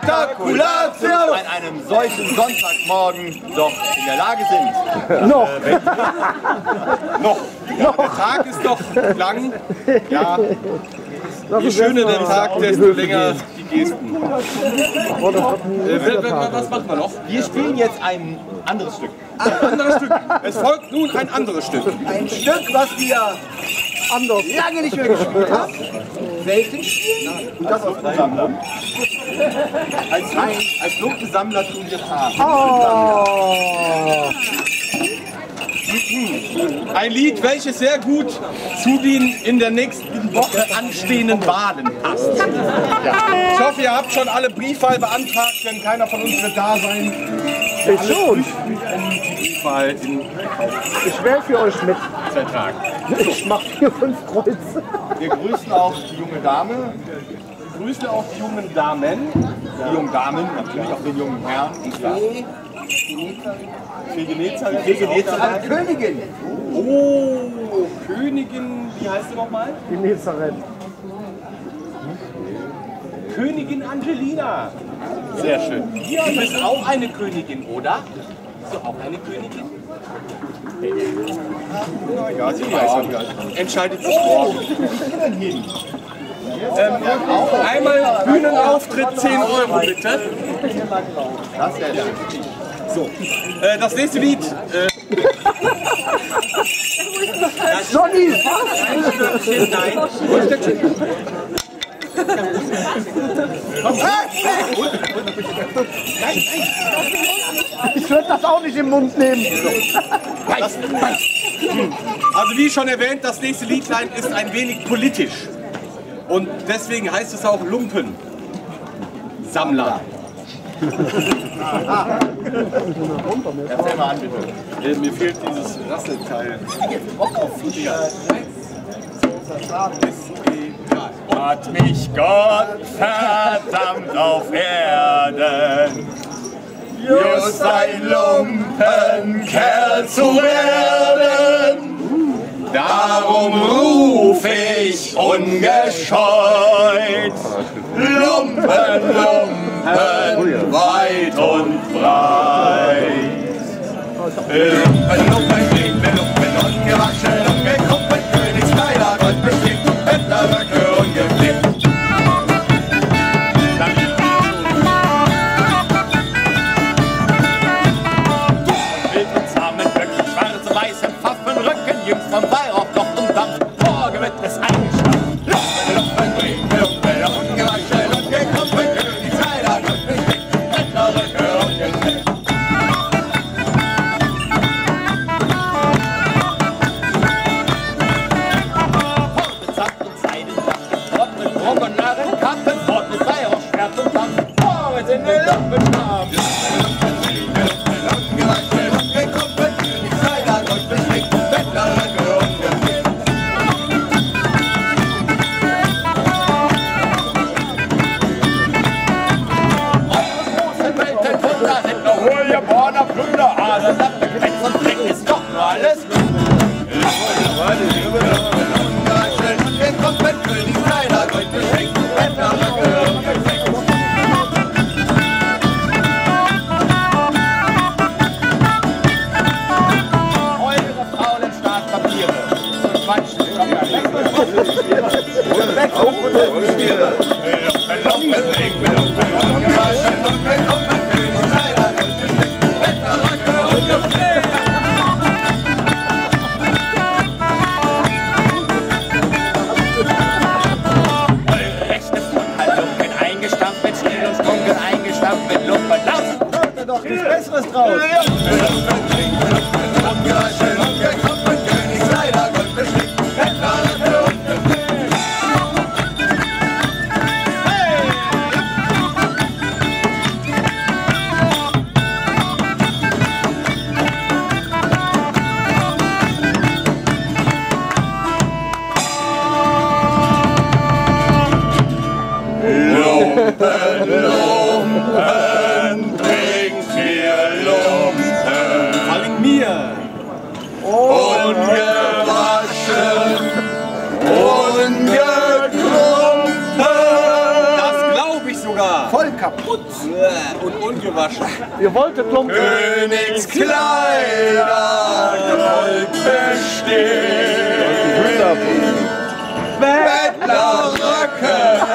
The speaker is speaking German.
Spektakulation an einem solchen Sonntagmorgen doch in der Lage sind. Noch. Noch. Der Tag ist doch lang. Ja. Je schöner der Tag, desto länger die Gesten. Was machen wir noch? Wir spielen jetzt ein anderes Stück. Ein anderes Stück. Es folgt nun ein anderes Stück. Ein Stück, was wir lange nicht mehr gespielt haben. Selten spielen. Und das auf unserem Mund. Als Lumpensammler tun wir Farben. Ein Lied, welches sehr gut zu den in der nächsten Woche anstehenden Wahlen passt. Ja. Ich hoffe, ihr habt schon alle Briefwahl beantragt, denn keiner von uns wird da sein. Ich schon. Briefwahl in Ich wähle für euch mit. 2 Tagen. Ich mache 4, 5 Kreuze. Wir grüßen auch die junge Dame. Wir grüßen auch die jungen Damen. Die jungen Damen, natürlich auch den jungen Herrn. Fegenezerin. Königin. Oh, Königin, wie heißt sie nochmal? Die Nezerin. Königin Angelina. Sehr schön. Du bist auch eine Königin, oder? Bist du auch eine Königin? Ja, sie weiß. Entscheidet sich morgen. Einmal Bühnenauftritt 10 € bitte. Das wäre der. So, das nächste Lied. Johnny! Nein. Ich würde das auch nicht im Mund nehmen. Also wie schon erwähnt, das nächste Liedlein ist ein wenig politisch. Und deswegen heißt es auch Lumpen. Sammler. Erzähl mal an, bitte. Mir fehlt dieses Rasselteil. Bock auf Fischer. Hat mich Gott verdammt auf Erden, just ein Lumpenkerl zu werden. Darum ruf ich ungescheut, Lumpen, Lumpen, weit und breit. Lumpen, Lumpen, Lumpen, ungewaschen, ungekuppelt, Königskleider, Gott bestickt, Bettlerröcke ungeflickt. Wild und zahmen Böcken, schwarze, weiße Pfaffenröcken, jüngst vom Weihrauch noch und Dampf, morgen wird es eingeschlafen. Lumpen, Lumpen, Lumpen, ungewaschen, ungekuppelt, Königskleider, Gott bestickt, Bettlerröcke ungeflickt. Lumpen, bringt mir Lumpen. kaputt. Und ungewaschen. Ihr wolltet Lumpen. Königskleider, Gold bestehen. Bettlerröcke